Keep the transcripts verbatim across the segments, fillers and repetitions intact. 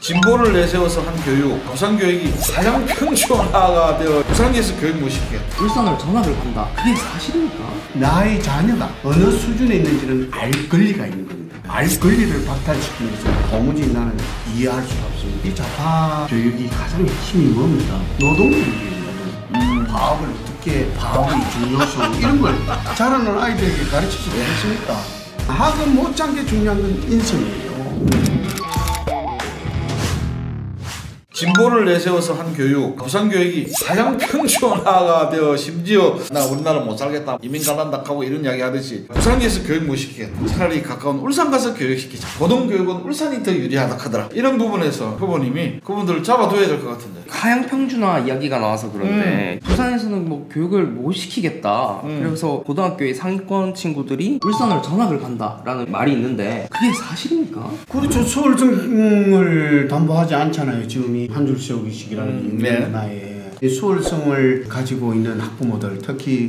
진보를 내세워서 한 교육, 부산 교육이 가장 평준화가 되어 부산에서 교육 못 시키게. 울산을 전학을 간다. 그게 사실입니까? 나의 자녀가 어느 수준에 있는지는 알 권리가 있는 겁니다. 알 권리를 박탈시키는 것은 도무지 나는 이해할 수가 없습니다. 이 좌파 교육이 가장 핵심이 뭡니까? 노동교육이에요. 음. 과학을 어떻게, 과학의 중요성 이런 걸 자라는 아이들에게 가르치지 않습니까? 학은 못지않게 중요한 건 인성이에요. 진보를 내세워서 한 교육, 부산 교육이 가장 평준화가 되어 심지어 나 우리나라 못 살겠다, 이민 갈란다 하고 이런 이야기 하듯이 부산에서 교육 못 시키겠다. 차라리 가까운 울산 가서 교육시키자. 고등교육은 울산이 더 유리하다 하더라. 이런 부분에서 후보님이 그분들을 잡아둬야 될 것 같은데. 가양 평준화 이야기가 나와서 그런데 음. 부산에서는 뭐 교육을 못 시키겠다. 음. 그래서 고등학교의 상위권 친구들이 울산을 전학을 간다라는 말이 있는데 그게 사실입니까? 그렇죠. 서울성을 담보하지 않잖아요. 지금이 한 줄 세우기 시기라는 음, 네. 문화에 수월성을 가지고 있는 학부모들, 특히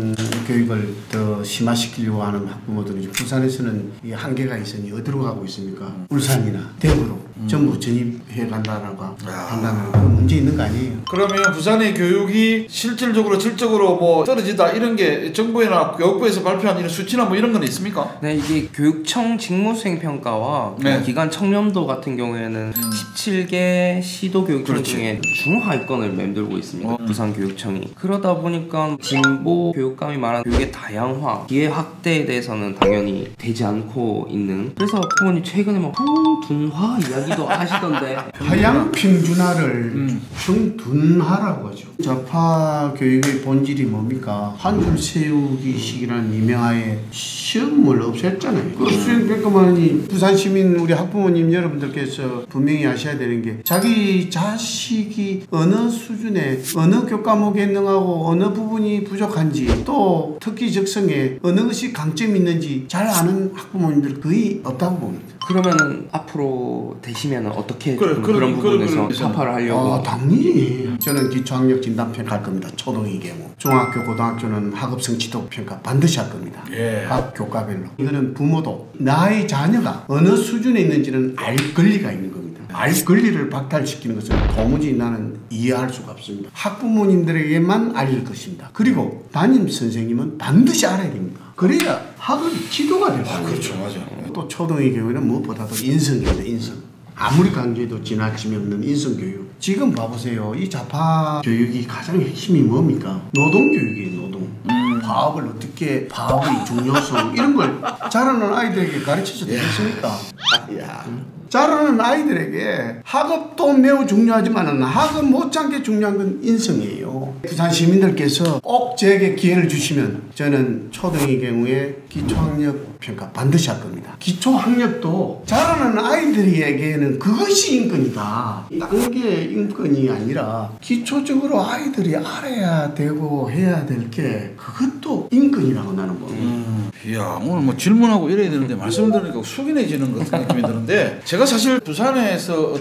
고등교육을 더 심화시키려고 하는 학부모들이 부산에서는 이 한계가 있으니 어디로 가고 있습니까? 음. 울산이나 대구로 음. 전부 전입해 간다라고 한다는 그런 문제 있는 거 아니에요? 그러면 부산의 교육이 실질적으로 질적으로 뭐 떨어지다 이런 게 정부나 교육부에서 발표한 이런 수치나 뭐 이런 건 있습니까? 네, 이게 교육청 직무수행 평가와 네. 기관 청렴도 같은 경우에는 음. 십칠 개 시도교육청 그렇지. 중에 중하위권을 맴돌고 있습니다. 어. 부산교육청이. 그러다 보니까 진보 교육감이 말하는 교육의 다양화, 기회 확대에 대해서는 당연히 되지 않고 있는. 그래서 부모님 최근에 뭐 평둔화 이야기도 하시던데 하향 평준화를 음. 평둔화라고 하죠. 좌파 교육의 본질이 뭡니까? 한 줄 세우기식이라는 이명하에 시험을 없앴잖아요. 그 수행평가만이 부산 시민 우리 학부모님 여러분들께서 분명히 아셔야 되는 게 자기 자식이 어느 수준에 어느 교과목에 능하고 어느 부분이 부족한지 또 특기 적성에 어느 것이 강점이 있는지 잘 아는 학부모님들 거의 없다고 봅니다. 그러면은 앞으로 되시면 어떻게 그래, 그런, 그래, 그런 부분에서 그래, 그래, 편파를 하려고? 아, 당연히 저는 기초학력 진단평가 할 겁니다. 초등이 경우 중학교 고등학교는 학업성 지도평가 반드시 할 겁니다. 예. 각 교과별로. 이거는 부모도 나의 자녀가 어느 수준에 있는지는 알 권리가 있는 겁니다. 알 권리를 박탈시키는 것은 도무지 나는 이해할 수가 없습니다. 학부모님들에게만 알릴 것입니다. 그리고 담임 선생님은 반드시 알아야 됩니다. 그래야 학업 지도가 되고. 아, 그렇죠, 맞아. 또 초등의 경우에는 무엇보다도 인성입니다. 인성. 아무리 강조해도 지나침이 없는 인성교육. 지금 봐보세요. 이 좌파 교육이 가장 핵심이 뭡니까? 노동교육이에요. 노동. 음. 과학을 어떻게, 과학의 중요성 이런 걸 자라는 아이들에게 가르쳐도 되겠습니까? 야. 자라는 아이들에게 학업도 매우 중요하지만 학업 못지않게 중요한 건 인성이에요. 부산 시민들께서 꼭 저에게 기회를 주시면 저는 초등의 경우에 기초학력 평가 반드시 할 겁니다. 기초학력도 자라는 아이들에게는 그것이 인권이다. 딴 게 인권이 아니라 기초적으로 아이들이 알아야 되고 해야 될 게 그것도 인권이라고 나는 봅니다. 음, 이야 오늘 뭐 질문하고 이래야 되는데 말씀 들으니까 숙연해지는 것 같은 느낌이 드는데 제가 사실 부산에서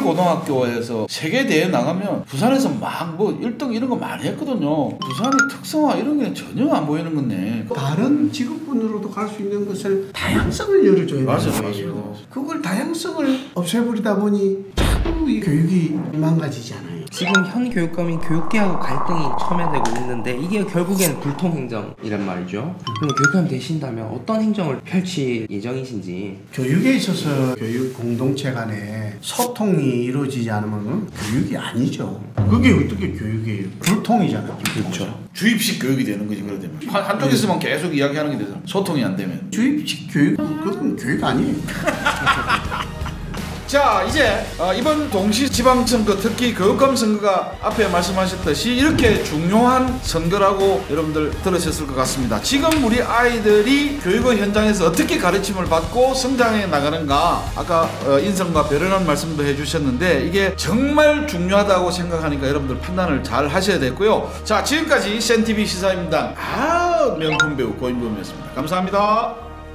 기술고등학교에서 세계대회 나가면 부산에서 막 뭐 일 등 이런 거 많이 했거든요. 부산의 특성화 이런 게 전혀 안 보이는 건데 다른 직업군으로도 갈 수 있는 것을 다양성을 열어줘야 맞아, 돼요. 맞아. 그걸 다양성을 없애버리다 보니 자꾸 이 교육이 망가지잖아요. 지금 현 교육감이 교육계하고 갈등이 첨예되고 있는데 이게 결국에는 불통행정이란 말이죠. 그럼 교육감 되신다면 어떤 행정을 펼칠 예정이신지. 교육에 있어서 교육 공동체 간에 소통이 이루어지지 않으면 교육이 아니죠. 그게 어떻게 교육이에요? 불통이잖아요. 그렇죠. 주입식 교육이 되는 거지 그러면. 한, 한쪽에서만 계속 이야기하는 게 되잖아. 소통이 안 되면. 주입식 교육? 그건 교육 아니에요. 자 이제 어, 이번 동시지방선거 특히 교육감 선거가 앞에 말씀하셨듯이 이렇게 중요한 선거라고 여러분들 들으셨을 것 같습니다. 지금 우리 아이들이 교육의 현장에서 어떻게 가르침을 받고 성장해 나가는가 아까 어, 인성과 배려라는 말씀도 해주셨는데 이게 정말 중요하다고 생각하니까 여러분들 판단을 잘 하셔야 되고요. 자 지금까지 센티비 시사입니다. 아 명품 배우 고인범이었습니다. 감사합니다.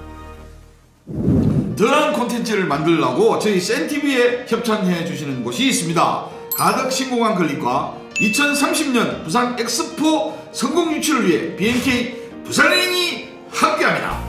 더 나은 콘텐츠를 만들려고 저희 센티비에 협찬해 주시는 곳이 있습니다. 가덕 신공항 클릭과 이천삼십 년 부산 엑스포 성공 유치를 위해 비엔케이 부산행이 함께합니다.